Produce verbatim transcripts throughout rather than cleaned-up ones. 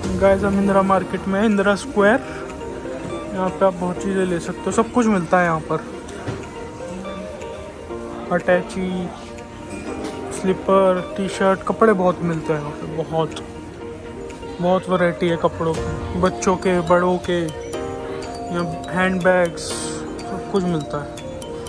Guys हम Indira market में, Indira square. यहाँ पे आप बहुत चीज़ें ले सकते हो, सब कुछ मिलता है यहाँ पर। अटैची, स्लीपर, टी शर्ट, कपड़े बहुत मिलते हैं यहाँ पे। बहुत बहुत वैरायटी है कपड़ों की, बच्चों के, बड़ों के, यहाँ हैंड बैग्स, सब कुछ मिलता है।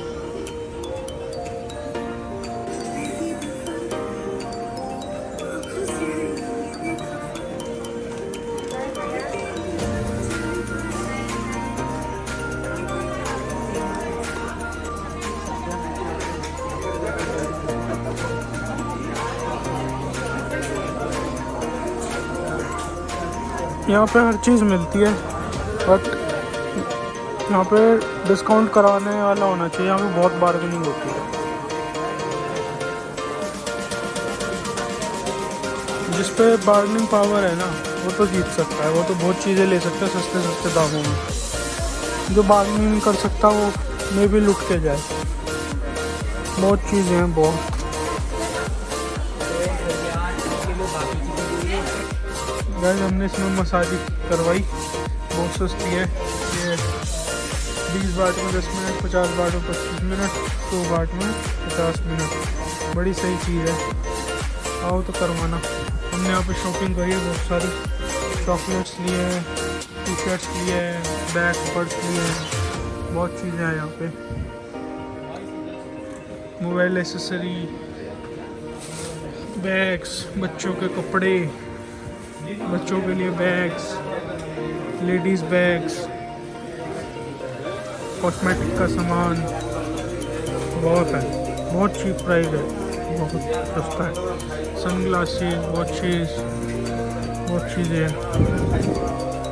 यहाँ पे हर चीज़ मिलती है, बट यहाँ पे डिस्काउंट कराने वाला होना चाहिए। यहाँ पे बहुत बार्गेनिंग होती है। जिस पे बार्गेनिंग पावर है ना, वो तो जीत सकता है। वो तो बहुत चीज़ें ले सकता है सस्ते सस्ते दामों में। जो बार्गेनिंग नहीं कर सकता वो में भी लुट के जाए। बहुत चीज़ें हैं, बहुत। गाइस हमने इसमें मसाज करवाई, बहुत सस्ती है। ये बीस बाट में दस मिनट, पचास बाट में पच्चीस मिनट, सौ बाट में पचास मिनट। बड़ी सही चीज़ है, आओ तो करवाना। हमने यहाँ पे शॉपिंग करी है, बहुत सारी चॉकलेट्स लिए हैं, टी शर्ट्स लिए हैं, बैग पर्स लिए हैं, बहुत चीज़ें हैं यहाँ पे। मोबाइल एसेसरी, बैग्स, बच्चों के कपड़े, बच्चों के लिए बैग्स, लेडीज़ बैग्स, कॉस्मेटिक का सामान बहुत है। बहुत चीप प्राइस है, बहुत सस्ता है। सन ग्लासेस, वॉचेस, बहुत चीज़ें हैं।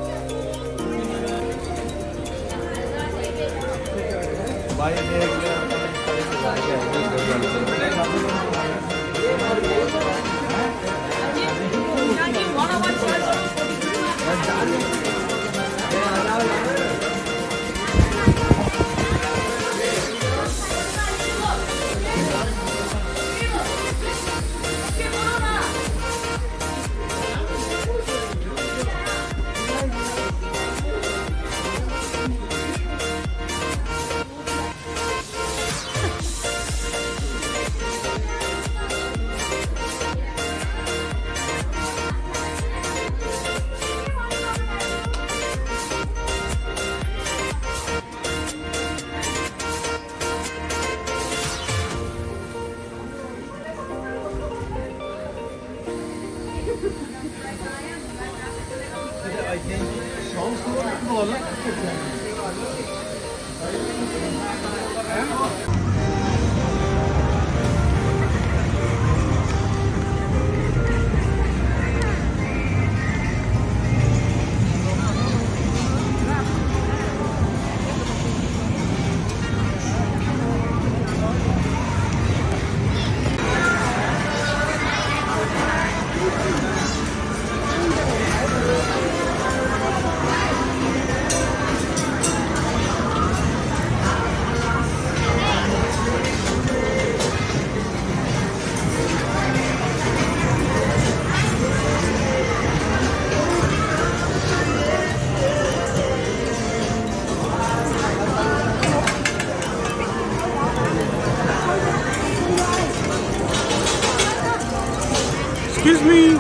Excuse me.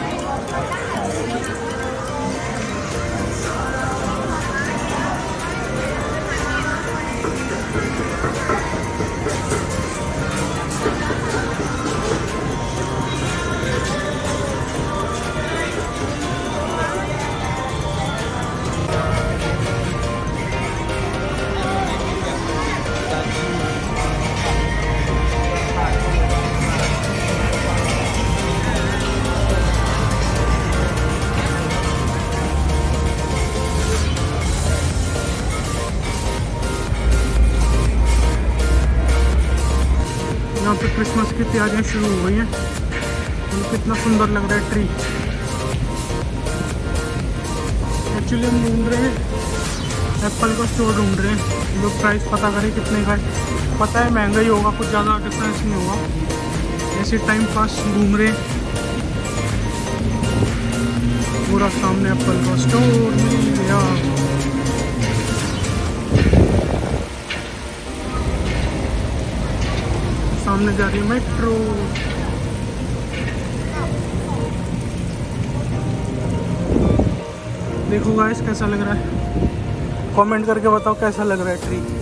यहाँ पे क्रिसमस की तैयारियां शुरू हो गई हैं। तो कितना सुंदर लग रहा है ट्री। एक्चुअली हम ढूंढ रहे हैं, एप्पल का स्टोर ढूंढ रहे हैं। लोग प्राइस पता करें कितने का है। पता है महंगा ही होगा, कुछ ज़्यादा डिफरेंस नहीं होगा। ऐसे टाइम पास घूम रहे हैं। पूरा सामने एप्पल का स्टोर मिल गया। सामने जा रही है मेट्रो। देखो गाइस कैसा लग रहा है, कमेंट करके बताओ कैसा लग रहा है ट्री।